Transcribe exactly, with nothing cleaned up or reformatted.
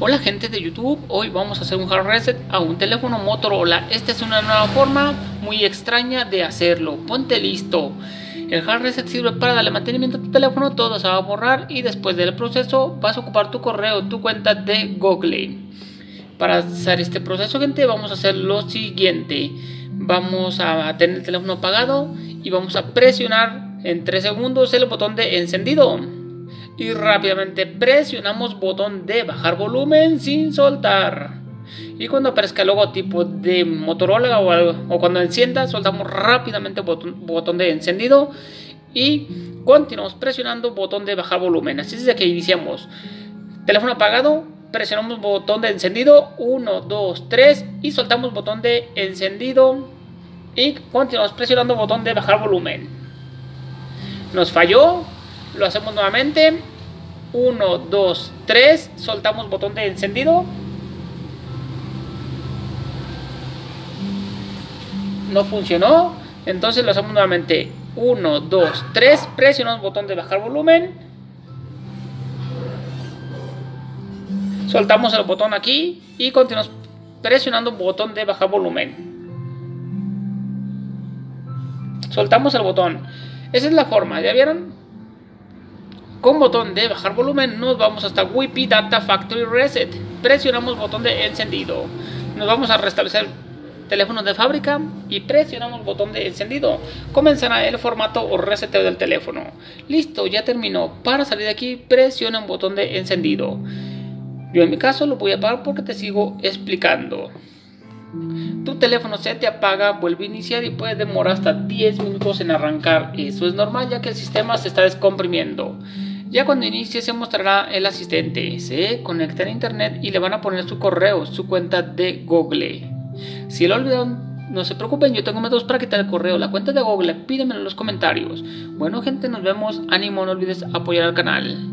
Hola gente de YouTube, hoy vamos a hacer un hard reset a un teléfono Motorola. Esta es una nueva forma muy extraña de hacerlo. Ponte listo. El hard reset sirve para darle mantenimiento a tu teléfono, todo se va a borrar y después del proceso vas a ocupar tu correo, tu cuenta de Google. Para hacer este proceso, gente, vamos a hacer lo siguiente. Vamos a tener el teléfono apagado y vamos a presionar en tres segundos el botón de encendido. Y rápidamente presionamos botón de bajar volumen sin soltar. Y cuando aparezca el logotipo de Motorola o, algo, o cuando encienda, soltamos rápidamente botón, botón de encendido. Y continuamos presionando botón de bajar volumen. Así es de que iniciamos. Teléfono apagado, presionamos botón de encendido. uno, dos, tres. Y soltamos botón de encendido. Y continuamos presionando botón de bajar volumen. Nos falló. Lo hacemos nuevamente. uno, dos, tres. Soltamos botón de encendido. No funcionó. Entonces lo hacemos nuevamente. uno, dos, tres. Presionamos botón de bajar volumen. Soltamos el botón aquí. Y continuamos presionando botón de bajar volumen. Soltamos el botón. Esa es la forma. ¿Ya vieron? Con botón de bajar volumen nos vamos hasta W I P I Data Factory Reset. Presionamos botón de encendido. Nos vamos a restablecer teléfono de fábrica y presionamos botón de encendido. Comenzará el formato o reseteo del teléfono. Listo, ya terminó. Para salir de aquí presiona un botón de encendido. Yo en mi caso lo voy a apagar porque te sigo explicando. Tu teléfono se te apaga, vuelve a iniciar y puede demorar hasta diez minutos en arrancar. Eso es normal ya que el sistema se está descomprimiendo. Ya cuando inicie se mostrará el asistente. Se conecta a internet y le van a poner su correo, su cuenta de Google. Si lo olvidaron, no se preocupen, yo tengo métodos para quitar el correo, la cuenta de Google, pídemelo en los comentarios. Bueno gente, nos vemos, ánimo, no olvides apoyar al canal.